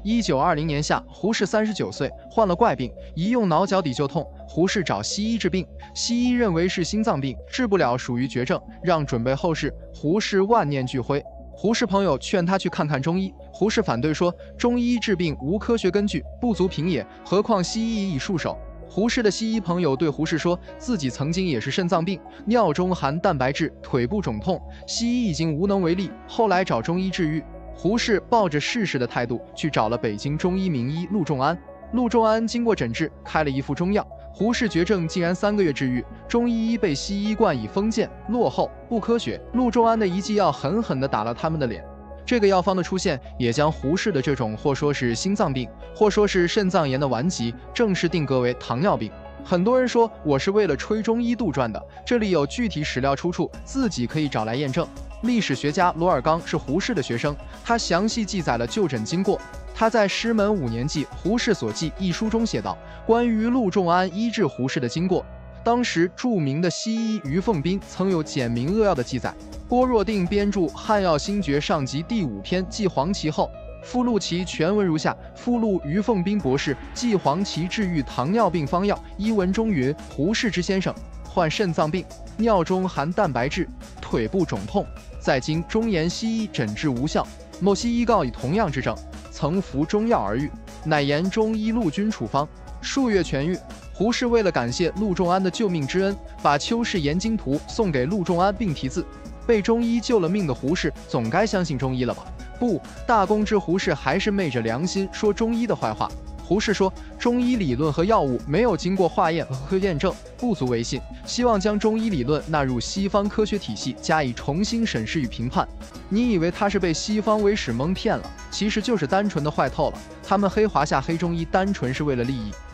1920年夏，胡适39岁，患了怪病，一用挠脚底就痛。胡适找西医治病，西医认为是心脏病，治不了，属于绝症，让准备后事。胡适万念俱灰。胡适朋友劝他去看看中医，胡适反对说，中医治病无科学根据，不足凭也，何况西医以束手。胡适的西医朋友对胡适说，自己曾经也是肾脏病，尿中含蛋白质，腿部肿痛，西医已经无能为力，后来找中医治愈。胡适抱着试试的态度去找了北京中医名医陆仲安，陆仲安经过诊治，开了一副中药，胡适绝症竟然3个月治愈。中医被西医冠以封建、落后、不科学，陆仲安的一剂药狠狠地打了他们的脸。这个药方的出现，也将胡适的这种或说是心脏病，或说是肾脏炎的顽疾，正式定格为糖尿病。很多人说我是为了吹中医杜撰的，这里有具体史料出处，自己可以找来验证。历史学家罗尔刚是胡适的学生，他详细记载了就诊经过。他在《师门5年记·胡适所记》一书中写道，关于陆仲安医治胡适的经过，当时著名的西医于凤斌曾有简明扼要的记载。郭若定编著《汉药新诀上集》第5篇记黄芪后，附录其全文如下：附录于凤斌博士记黄芪治愈糖尿病方药，一文中云：胡适之先生患肾脏病，尿中含蛋白质，腿部肿痛，在经中研西医诊治无效，某西医告以同样之症，曾服中药而愈，乃言中医陆军处方，数月痊愈。胡适为了感谢陆仲安的救命之恩，把《邱氏研经图》送给陆仲安并题字。被中医救了命的胡适，总该相信中医了吧？不，大公知胡适还是昧着良心说中医的坏话。胡适说，中医理论和药物没有经过化验和验证，不足为信，希望将中医理论纳入西方科学体系，加以重新审视与评判。你以为他是被西方威使蒙骗了，其实就是单纯的坏透了。他们黑华夏黑中医，单纯是为了利益。